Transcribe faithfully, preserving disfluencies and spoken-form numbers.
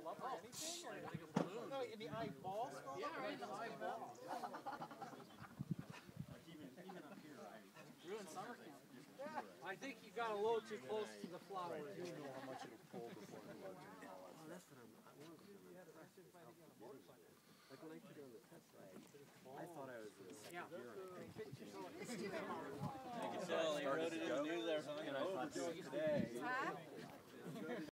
swell up or anything? Or like a balloon. No, in the eyeball swell yeah, up? right in the eyeball. Even, even up here, I Ruined summer camp. I think you got a little too close to the flowers. You don't know how much it'll pull before it loads in. Oh, that's what I'm. I wanted to do. Like when I took it on the test ride, I thought I was in the second Yeah. gear. I can tell he wrote it in the news there, so I'm going to overdo it today. Huh?